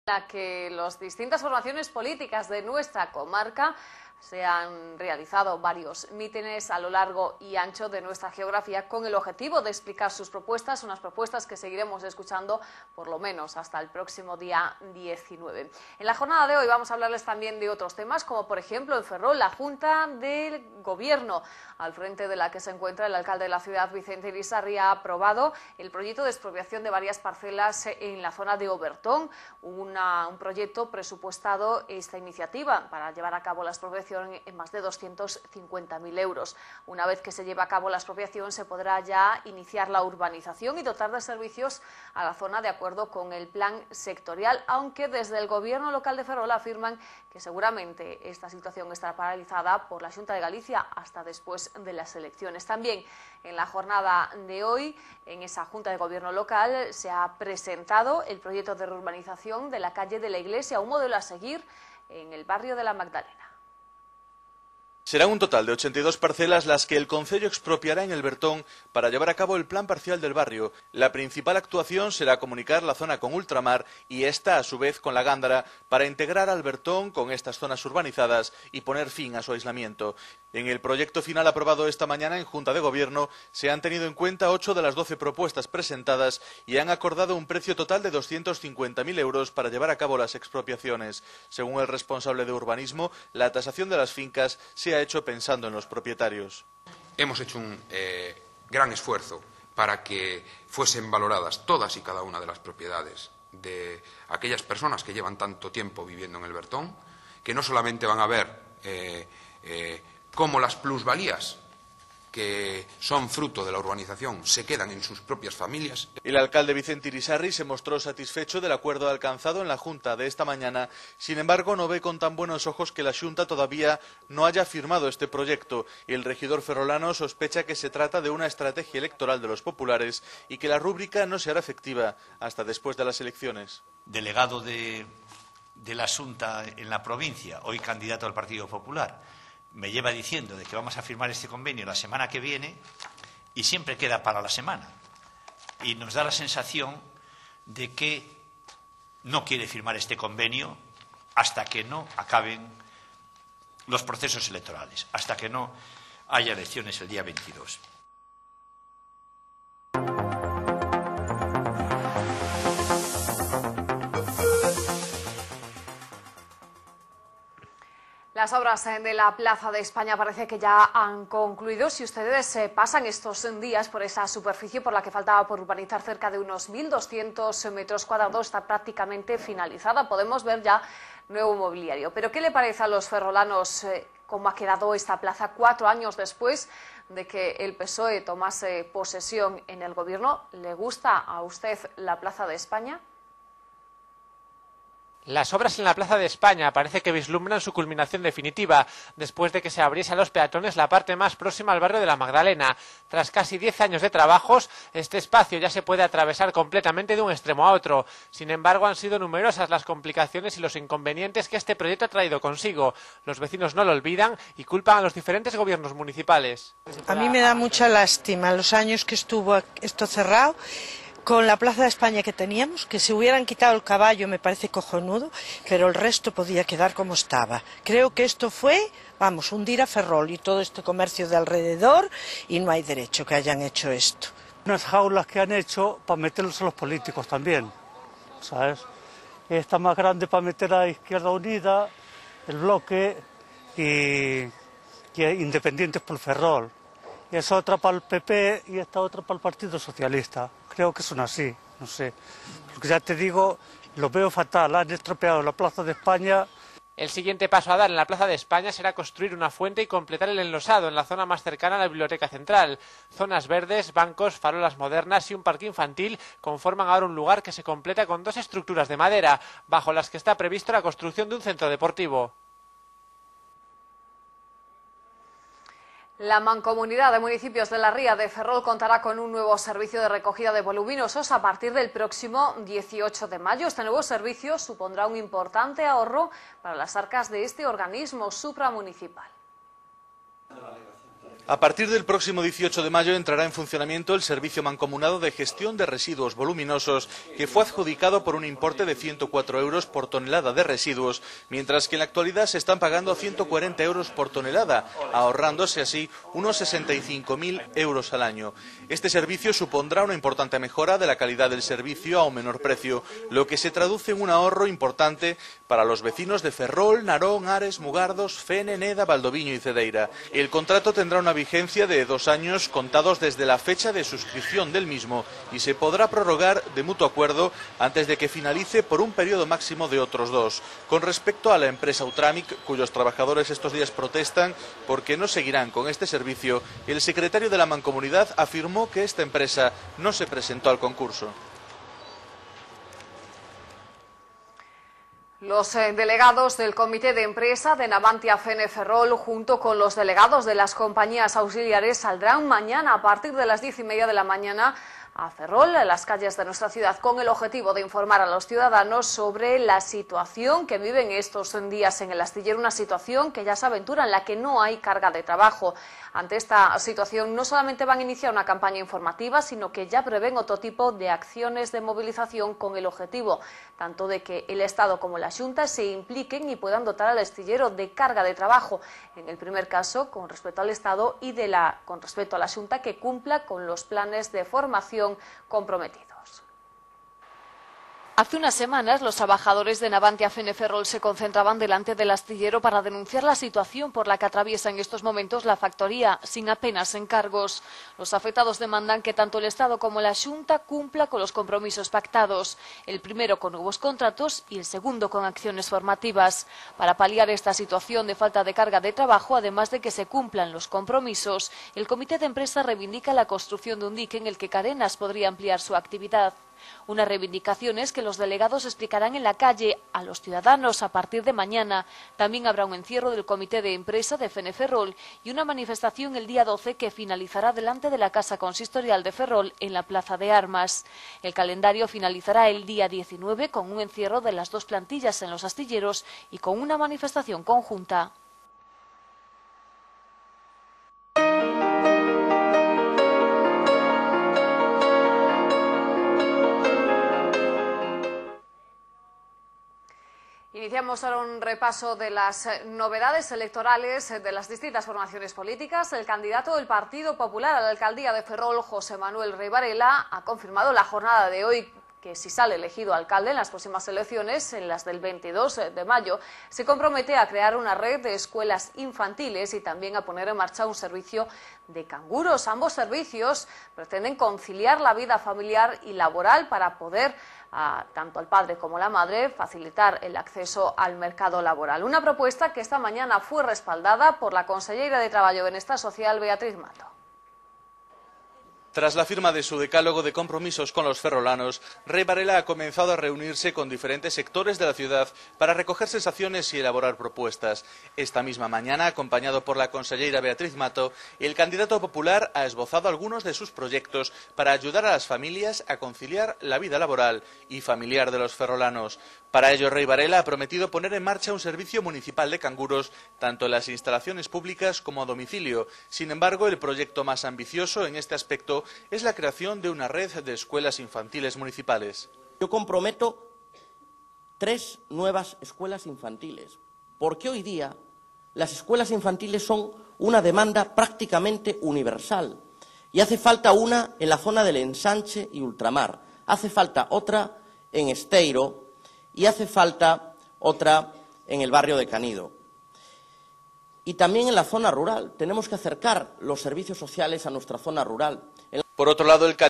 La que las distintas formaciones políticas de nuestra comarca se han realizado varios mítines a lo largo y ancho de nuestra geografía con el objetivo de explicar sus propuestas, unas propuestas que seguiremos escuchando por lo menos hasta el próximo día 19. En la jornada de hoy vamos a hablarles también de otros temas, como por ejemplo en Ferrol, la Junta del Gobierno, al frente de la que se encuentra el alcalde de la ciudad, Vicente Irisarri, ha aprobado el proyecto de expropiación de varias parcelas en la zona de Obertón, un proyecto presupuestado esta iniciativa para llevar a cabo la expropiación en más de 250.000 euros. Una vez que se lleve a cabo la expropiación se podrá ya iniciar la urbanización y dotar de servicios a la zona de acuerdo con el plan sectorial, aunque desde el gobierno local de Ferrol afirman que seguramente esta situación estará paralizada por la Xunta de Galicia hasta después de las elecciones. También en la jornada de hoy, en esa Junta de Gobierno local, se ha presentado el proyecto de reurbanización de la calle de la Iglesia, un modelo a seguir en el barrio de la Magdalena. Serán un total de 82 parcelas las que el concello expropiará en el Bertón para llevar a cabo el plan parcial del barrio. La principal actuación será comunicar la zona con ultramar y esta, a su vez, con la Gándara, para integrar al Bertón con estas zonas urbanizadas y poner fin a su aislamiento. En el proyecto final aprobado esta mañana en Junta de Gobierno se han tenido en cuenta 8 de las 12 propuestas presentadas y han acordado un precio total de 250.000 euros para llevar a cabo las expropiaciones. Según el responsable de urbanismo, la tasación de las fincas se ha hecho pensando en los propietarios. Hemos hecho un gran esfuerzo para que fuesen valoradas todas y cada una de las propiedades de aquellas personas que llevan tanto tiempo viviendo en el Bertón, que no solamente van a ver cómo las plusvalías que son fruto de la urbanización se quedan en sus propias familias. El alcalde Vicente Irisarri se mostró satisfecho del acuerdo alcanzado en la Junta de esta mañana. Sin embargo, no ve con tan buenos ojos que la Xunta todavía no haya firmado este proyecto. El regidor ferrolano sospecha que se trata de una estrategia electoral de los populares y que la rúbrica no se hará efectiva hasta después de las elecciones. Delegado de la Xunta en la provincia, hoy candidato al Partido Popular, me lleva diciendo de que vamos a firmar este convenio la semana que viene y siempre queda para la semana. Y nos da la sensación de que no quiere firmar este convenio hasta que no acaben los procesos electorales, hasta que no haya elecciones el día 22. Las obras de la Plaza de España parece que ya han concluido. Si ustedes pasan estos días por esa superficie por la que faltaba por urbanizar cerca de unos 1.200 metros cuadrados, está prácticamente finalizada. Podemos ver ya nuevo mobiliario. Pero ¿qué le parece a los ferrolanos cómo ha quedado esta plaza 4 años después de que el PSOE tomase posesión en el gobierno? ¿Le gusta a usted la Plaza de España? Las obras en la Plaza de España parece que vislumbran su culminación definitiva, después de que se abriese a los peatones la parte más próxima al barrio de la Magdalena. Tras casi 10 años de trabajos, este espacio ya se puede atravesar completamente de un extremo a otro. Sin embargo, han sido numerosas las complicaciones y los inconvenientes que este proyecto ha traído consigo. Los vecinos no lo olvidan y culpan a los diferentes gobiernos municipales. A mí me da mucha lástima los años que estuvo esto cerrado. Con la Plaza de España que teníamos, que se hubieran quitado el caballo me parece cojonudo, pero el resto podía quedar como estaba. Creo que esto fue, vamos, hundir a Ferrol y todo este comercio de alrededor, y no hay derecho que hayan hecho esto. Unas jaulas que han hecho para meterlos a los políticos también, ¿sabes? Esta más grande para meter a Izquierda Unida, el Bloque y Independientes por Ferrol. Esa otra para el PP y esta otra para el Partido Socialista. Creo que son así, no sé. Porque ya te digo, lo veo fatal. Han estropeado la Plaza de España. El siguiente paso a dar en la Plaza de España será construir una fuente y completar el enlosado en la zona más cercana a la Biblioteca Central. Zonas verdes, bancos, farolas modernas y un parque infantil conforman ahora un lugar que se completa con 2 estructuras de madera, bajo las que está previsto la construcción de un centro deportivo. La Mancomunidad de Municipios de la Ría de Ferrol contará con un nuevo servicio de recogida de voluminosos a partir del próximo 18 de mayo. Este nuevo servicio supondrá un importante ahorro para las arcas de este organismo supramunicipal. A partir del próximo 18 de mayo entrará en funcionamiento el servicio mancomunado de gestión de residuos voluminosos, que fue adjudicado por un importe de 104 euros por tonelada de residuos, mientras que en la actualidad se están pagando 140 euros por tonelada, ahorrándose así unos 65.000 euros al año. Este servicio supondrá una importante mejora de la calidad del servicio a un menor precio, lo que se traduce en un ahorro importante para los vecinos de Ferrol, Narón, Ares, Mugardos, Fene, Neda, Valdoviño y Cedeira. El contrato tendrá una vigencia de 2 años contados desde la fecha de suscripción del mismo y se podrá prorrogar de mutuo acuerdo antes de que finalice por un periodo máximo de otros 2. Con respecto a la empresa Utramic, cuyos trabajadores estos días protestan porque no seguirán con este servicio, el secretario de la Mancomunidad afirmó que esta empresa no se presentó al concurso. Los delegados del Comité de Empresa de Navantia Fene Ferrol, junto con los delegados de las compañías auxiliares, saldrán mañana a partir de las 10:30 de la mañana a Ferrol, en las calles de nuestra ciudad, con el objetivo de informar a los ciudadanos sobre la situación que viven estos días en el astillero, una situación que ya se aventura, en la que no hay carga de trabajo. Ante esta situación no solamente van a iniciar una campaña informativa, sino que ya prevén otro tipo de acciones de movilización con el objetivo tanto de que el Estado como la Xunta se impliquen y puedan dotar al astillero de carga de trabajo. En el primer caso, con respecto al Estado, y con respecto a la Xunta, que cumpla con los planes de formación comprometidos. Hace unas semanas, los trabajadores de Navantia Fene Ferrol se concentraban delante del astillero para denunciar la situación por la que atraviesa en estos momentos la factoría, sin apenas encargos. Los afectados demandan que tanto el Estado como la Xunta cumpla con los compromisos pactados, el primero con nuevos contratos y el segundo con acciones formativas. Para paliar esta situación de falta de carga de trabajo, además de que se cumplan los compromisos, el Comité de Empresa reivindica la construcción de un dique en el que Carenas podría ampliar su actividad. Unas reivindicaciones que los delegados explicarán en la calle a los ciudadanos a partir de mañana. También habrá un encierro del Comité de Empresa de Fene Ferrol y una manifestación el día 12 que finalizará delante de la Casa Consistorial de Ferrol en la Plaza de Armas. El calendario finalizará el día 19 con un encierro de las 2 plantillas en los astilleros y con una manifestación conjunta. Iniciamos ahora un repaso de las novedades electorales de las distintas formaciones políticas. El candidato del Partido Popular a la alcaldía de Ferrol, José Manuel Rey Varela, ha confirmado la jornada de hoy que si sale elegido alcalde en las próximas elecciones, en las del 22 de mayo, se compromete a crear una red de escuelas infantiles y también a poner en marcha un servicio de canguros. Ambos servicios pretenden conciliar la vida familiar y laboral para poder tanto al padre como a la madre facilitar el acceso al mercado laboral. Una propuesta que esta mañana fue respaldada por la consellera de Traballo y Benestar Social, Beatriz Mato. Tras la firma de su decálogo de compromisos con los ferrolanos, Rey Varela ha comenzado a reunirse con diferentes sectores de la ciudad para recoger sensaciones y elaborar propuestas. Esta misma mañana, acompañado por la consellera Beatriz Mato, el candidato popular ha esbozado algunos de sus proyectos para ayudar a las familias a conciliar la vida laboral y familiar de los ferrolanos. Para ello, Rey Varela ha prometido poner en marcha un servicio municipal de canguros, tanto en las instalaciones públicas como a domicilio. Sin embargo, el proyecto más ambicioso en este aspecto es la creación de una red de escuelas infantiles municipales. Yo comprometo 3 nuevas escuelas infantiles, porque hoy día las escuelas infantiles son una demanda prácticamente universal y hace falta una en la zona del Ensanche y Ultramar, hace falta otra en Esteiro y hace falta otra en el barrio de Canido. Y también en la zona rural. Tenemos que acercar los servicios sociales a nuestra zona rural. Por otro lado, el